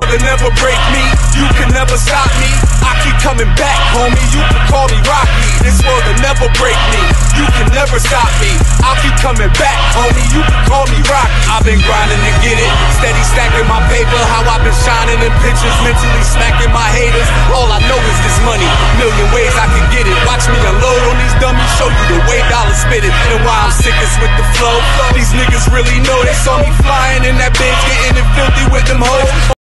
will never break me. You can never stop me. I keep coming back, homie. You can call me Rocky. This world will never break me. You can never stop me. I'll keep coming back, homie. You can call me Rocky. I've been grinding to get it, steady stacking my paper. How I've been shining in pictures, mentally smacking my haters. All I know is this money, million ways I can get it. Watch me unload on these dummies, show you the way dollars spit it. And why I'm sickest with the flow. These niggas really know they saw me flying in that Benz, getting it filthy with them hoes.